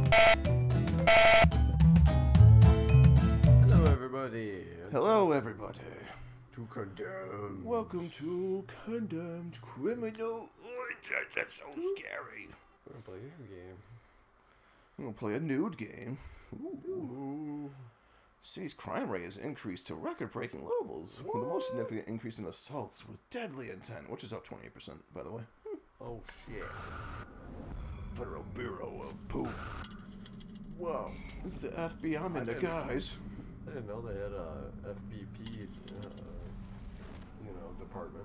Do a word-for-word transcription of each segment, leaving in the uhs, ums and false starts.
Hello, everybody. Hello, everybody. To Condemned. Welcome to Condemned Criminal. Oh, that, that's so scary. We're gonna play a game. I'm gonna play a nude game. Ooh. Ooh. City's crime rate has increased to record-breaking levels, with the most significant increase in assaults with deadly intent, which is up twenty-eight percent, by the way. Oh shit. Federal Bureau of Poop. Whoa. It's the F B I. I'm I into didn't- guys. I didn't know they had a F B P, uh, you know, department.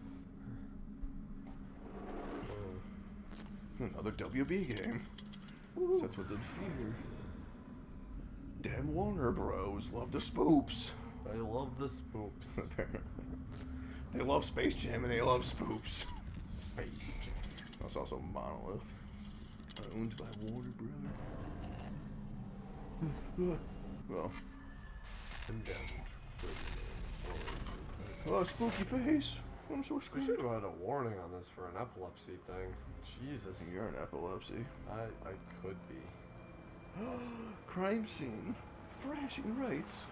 Uh, Another W B game. So that's what did fear. Damn Warner Bros. Love the spoops. I love the spoops. Apparently. They love Space Jam and they love spoops. Space Jam. That's also Monolith. Owned by Warner Bros. Well. Condemned. Oh, spooky face. I'm so We scared. should have had a warning on this for an epilepsy thing. Jesus. You're an epilepsy. I, I could be. Crime scene. Flashing lights.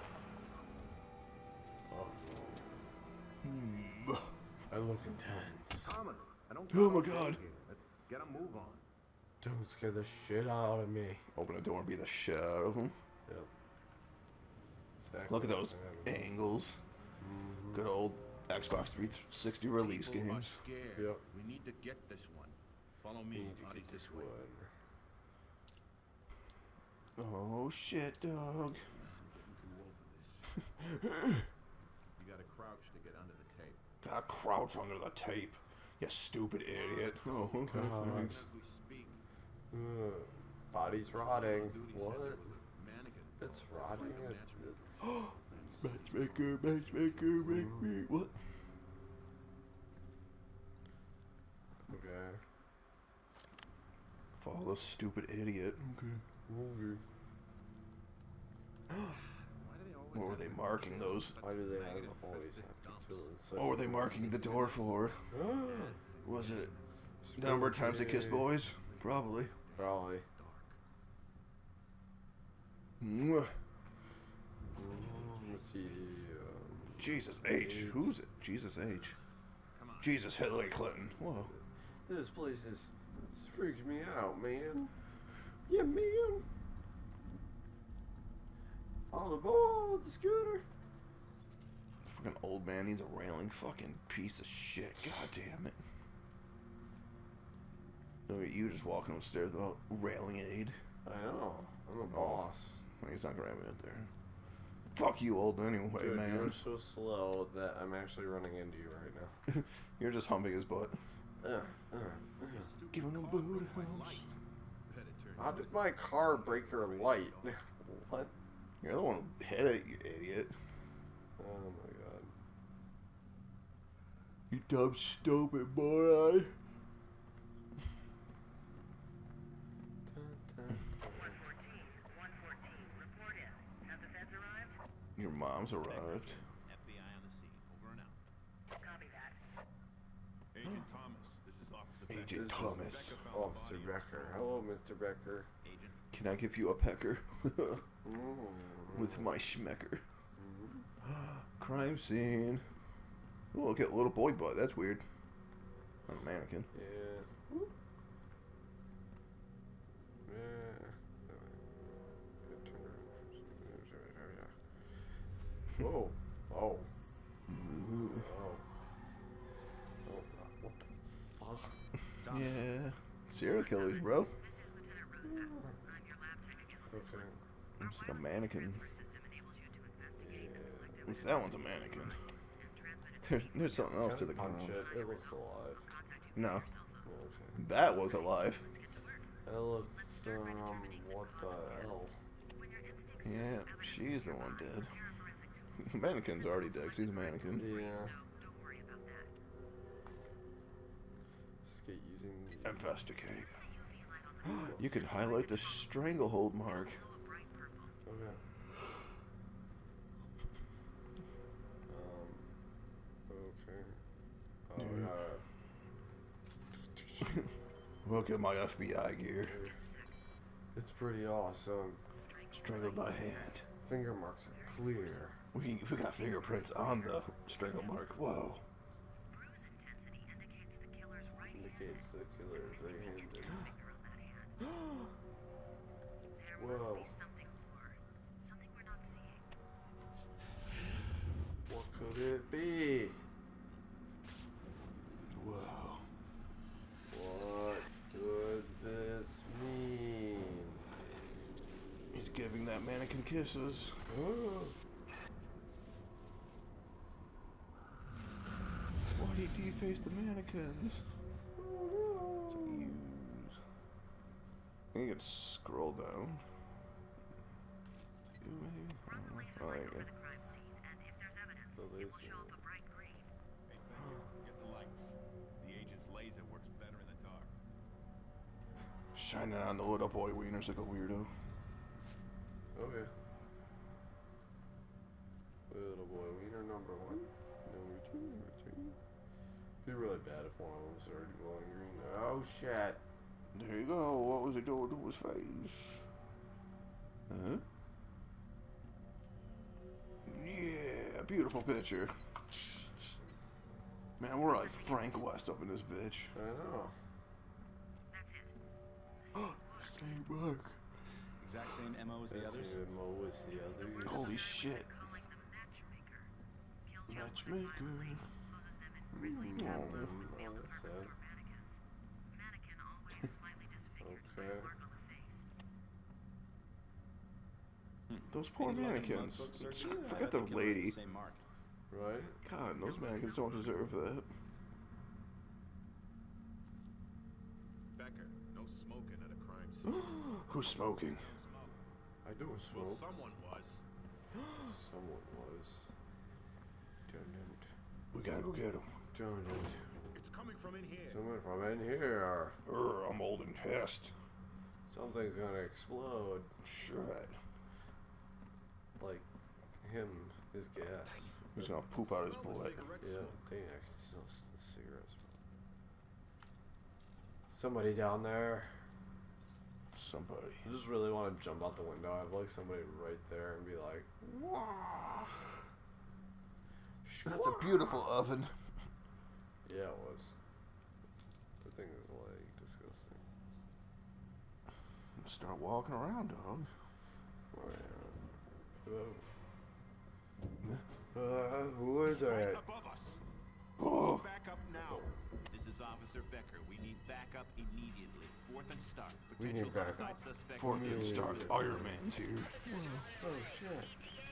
Oh, Hmm. I look intense. Common. I don't Oh my care God. here. Let's get a move on. Don't scare the shit out of me. Open the door and beat the shit out of them. Yep. Exactly Look at what's those gonna happen. angles. Mhm. Good old Xbox three sixty release People are games. scared. Yep. We need to get this one. Follow We me. need to Bodies get this this way. one. Oh shit, dog. I'm getting too old for this. You gotta crouch to get under the tape. Gotta crouch under the tape. You stupid idiot. Oh, okay, God. thanks. As we speak. Ugh. Body's rotting. Duty What? center with a mannequin. It's rotting. It, Natural. it, Matchmaker, matchmaker, make me. What? okay. Follow the stupid idiot. Okay. Okay. Why do they always What were have they to marking make those? Why do they have negative to always festive have to dumps? fill in such What were they marking the door for? Was it the number of times they kissed Spooky. boys? Probably. Probably. Mwah. Mm, let's see. Um, Jesus H. Who's it? Jesus H. Come on. Jesus Hillary Clinton. Whoa. this place is this freaks me out, man. Yeah, man. All aboard the scooter. Fucking old man needs a railing. Fucking piece of shit. God damn it. Look at you just walking upstairs without railing aid. I know. I'm a boss. He's not gonna have me up there. Fuck you, old anyway, Dude, man. you're so slow that I'm actually running into you right now. You're just humping his butt. Uh, uh, uh. Giving him boot house. How did my car break your light? What? You're the one who hit it, you idiot. Oh my god. You dumb, stupid boy. one fourteen, one fourteen, report in. Have the feds arrived? Your mom's arrived. F B I on the scene. Over and out. Copy that. Agent Thomas, this is Officer Agent This is Thomas. Officer Becker. Hello, Mister Becker. Agent. Can I give you a pecker? Mm. With my schmecker. Crime scene. Oh, look at little boy butt. That's weird. On a mannequin. Yeah. Yeah. Whoa. Oh. Ooh. Oh. Oh. What the fuck? Yeah. Serial killers, bro. This is Lieutenant Rosa. I'm your lab technician. Okay. It's like a mannequin. System enables you to investigate and collect At least that one's a mannequin. and transmit it There's, there's something else to the Punch ground. it. It looks alive. contact you No. via your cell phone. Okay. That was alive. Get to work. That looks, um, what the hell? When your instincts Yeah, evidence she's is the one confirmed, dead. here are forensic tools. The mannequin's already dead 'cause he's a mannequin. Yeah. So don't worry about that. Skate using the... Investigate. U V light on the You can highlight the stranglehold mark. glow a bright purple. Okay. Um. Okay. Oh, Yeah. yeah. Look at my F B I gear. Just a sec. It's pretty awesome. Strangled by hand. Finger marks are clear. We, we got fingerprints on the strangle mark. Whoa. Bruise intensity indicates the killer's right hand. Indicates the killer is Missing the right-handed. index finger on that hand. There must Whoa. be something more. Something we're not seeing. What could it be? Whoa. What could this mean? He's giving that mannequin kisses. Why he defaced the mannequins? To use. You can scroll down. You maybe? Run the laser Oh, light there you over go. the crime scene, and if there's evidence, The it will laser. show up a bright green. Hey, Becker, get the lights. The agent's laser works better in the dark. Shining on the little boy wieners like a weirdo. Okay. Little boy wiener number one. Number two, number three. Be really bad if one of them started glowing green. Oh shit. There you go. What was he doing to his face? Huh? Yeah, beautiful picture. Man, we're like Frank West up in this bitch. I know. That's it. The scene worked. Stay back. Exact same M O as the That's others. even Mo as the It's the others. worst Holy of shit. calling them matchmaker. Kills Joe with a Matchmaker. violent blade, poses them in grisly Mm. tableau, Oh, reveal that's department sad. store mannequins. Mannequin always slightly disfigured by Okay. a mark on the face. Those poor These eleven mannequins. logbook searches, Just I forget bet the the killer has lady. the same mark. Right? God, those mannequins don't deserve that. Becker, no smoking at a crime scene. Who's smoking? Smoke. I do Well, smoke. someone was. Someone was. Dun dun We gotta go get him. dun dun. It's coming from in here. Someone from in here. Urgh, I'm old and pissed. Something's gonna explode. Shit. Like him, his gas. He's gonna poop out his Smell the butt. cigarette Yeah, smoke. dang, I can still s- the cigarettes. Somebody down there. Somebody. I just really want to jump out the window. I have like somebody right there and be like, "Wah!" That's a beautiful oven. Yeah, it was. The thing is like disgusting. Start walking around, dog. Oh, yeah. Uh, uh, who is Right that? above us. Oh, Back up now. This is Officer Becker. We need backup immediately. Fourth and start. We need Potential backup. homicide suspects. fourth and Yeah. start. Iron Man's here. Oh shit.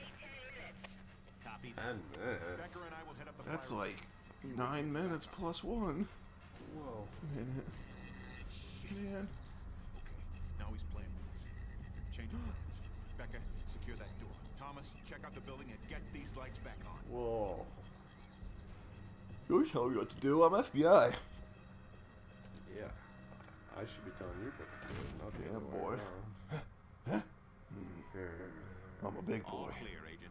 Copy that. Ten minutes. Becker and I will head up the That's fire like nine minutes plus one Whoa. minute. Man. Okay, now he's playing with us. Change of plans. Becca, secure that door. Thomas, check out the building and get these lights back on. Whoa. You're telling me what to do. I'm F B I. Yeah. I should be telling you what to do. Not the Yeah, other way boy. around. Here. I'm a big All boy. clear, Agent.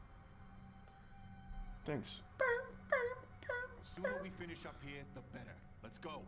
Thanks. The sooner we finish up here, the better. Let's go.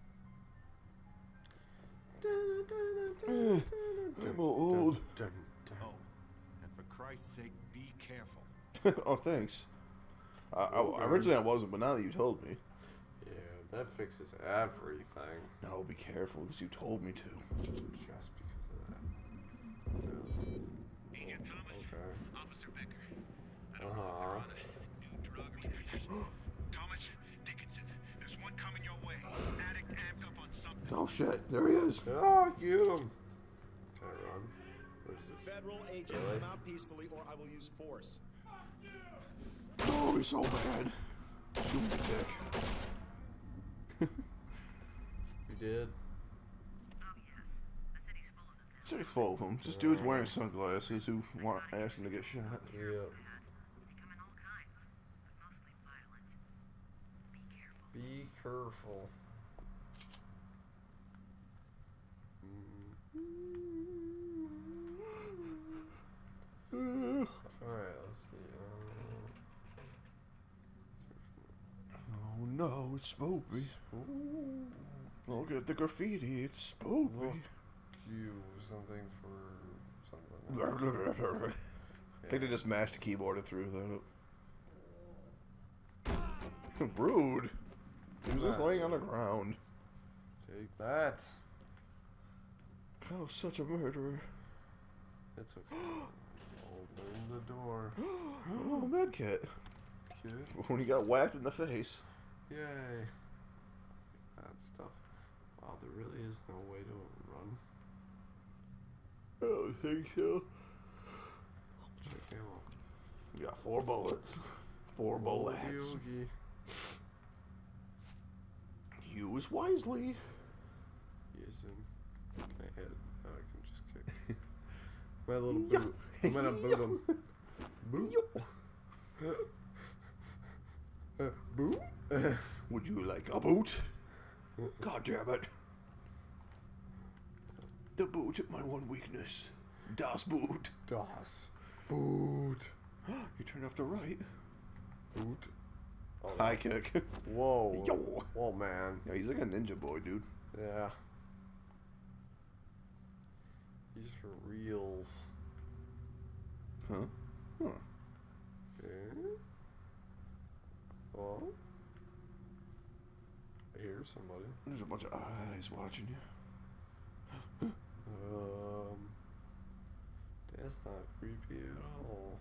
I'm old. Dun, dun. Oh, and for Christ's sake, be careful. Oh, thanks. I, I, originally I wasn't, but now that you told me. Yeah, that fixes everything. No, be careful, because you told me to. Just because of that. Yeah, let's see. Agent Thomas. Okay. Officer Becker. I Uh huh. new drug or Thomas, Dickinson, there's one coming your way. Addict amped up on something. Oh shit, there he is. Ah, get him. Can I run? What is this? Federal agent, Really? come out peacefully or I will use force. Oh, he's so bad. Shoot me, dick. You did? Oh yes. The city's full of them now. City's full of them. Just dudes wearing sunglasses who want asking to get shot. Yeah. They come in all kinds, but mostly violent. Be careful. Be careful. Uh, Alright, let's see. oh no, it's Spoopy. Um, Look at the graffiti, it's Spoopy. you something for something. I think they just mashed the keyboard and threw that up. Rude. He was just laying on the ground. Take that. Oh, such a murderer. It's okay. Open the door. Oh, medkit. Kid. When he got whacked in the face. Yay. That stuff. Wow, there really is no way to run. I don't think so. Check ammo. You got four bullets. Four bullets. Oogie, Use wisely. Yes, and can I hit it? Oh, I can just kick. My little boot. I'm gonna boot him. Boot. Uh, boot. Would you like a boot? God damn it. The boot at my one weakness. Das Boot. Das. Boot. You turn off the right. Boot. Oh, High kick. Whoa. Yo. Whoa, man. Yeah, he's like a ninja boy, dude. Yeah. He's for reals. Huh? Huh. Okay. Oh. I hear somebody. There's a bunch of eyes watching you. Um. That's not creepy at all.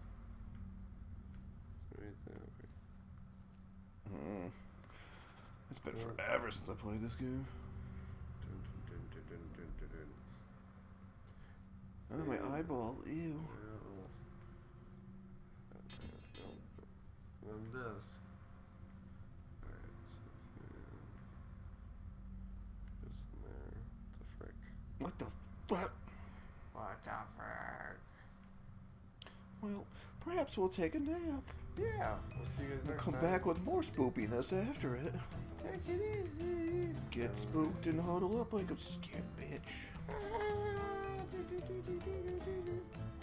Is there anything over Mm. It's been forever since I played this game. Dun, dun, dun, dun, dun, dun, dun. Oh, my eyeball. Ew. Ew. No. And this. Alright, so yeah. Just in there. What the frick? What the fuck? What the frick? Well, perhaps we'll take a nap. Yeah, we'll see you guys We'll next come time. back with more spoopiness after it. Take it easy. Get spooked and huddle up like a scared bitch. Ah, do, do, do, do, do, do, do.